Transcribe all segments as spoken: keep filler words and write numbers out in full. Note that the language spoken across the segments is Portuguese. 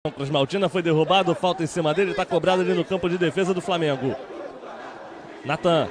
Cruz Maltina foi derrubado, falta em cima dele, está cobrado ali no campo de defesa do Flamengo. Natan.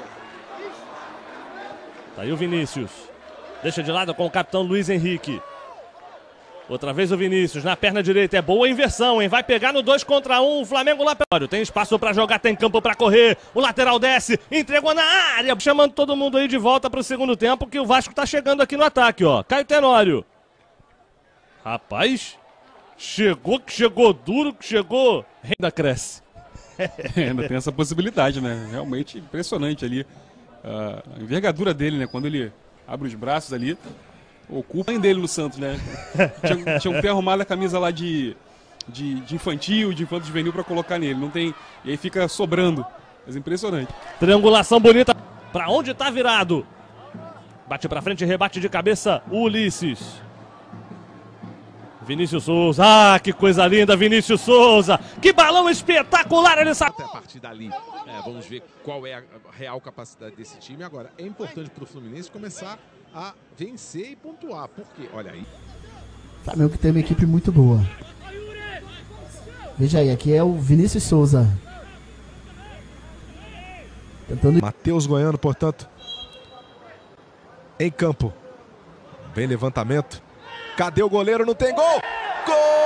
Tá aí o Vinícius. Deixa de lado com o capitão Luiz Henrique. Outra vez o Vinícius na perna direita. É boa a inversão, hein? Vai pegar no dois contra um. O Flamengo lá. Tem espaço para jogar, tem campo para correr. O lateral desce, entregou na área. Chamando todo mundo aí de volta para o segundo tempo, que o Vasco tá chegando aqui no ataque, ó. Caio Tenório. Rapaz, chegou que chegou duro, que chegou. Ainda cresce. É, ainda tem essa possibilidade, né? Realmente impressionante ali. Uh, a envergadura dele, né? Quando ele abre os braços ali, ocupa dele no Santos, né? Tinha, tinha um pé arrumado a camisa lá de, de, de infantil, de infanto juvenil pra colocar nele. Não tem. E aí fica sobrando. Mas impressionante. Triangulação bonita. Pra onde tá virado? Bate pra frente, rebate de cabeça. Ulisses. Vinícius Souza, ah, que coisa linda, Vinícius Souza, que balão espetacular ele sabe. Até a partir dali, é, vamos ver qual é a real capacidade desse time. Agora, é importante para o Fluminense começar a vencer e pontuar, porque, olha aí. Flamengo que tem uma equipe muito boa. Veja aí, aqui é o Vinícius Souza. Tentando... Matheus Goiano, portanto, em campo. Vem levantamento. Cadê o goleiro? Não tem gol! Gol!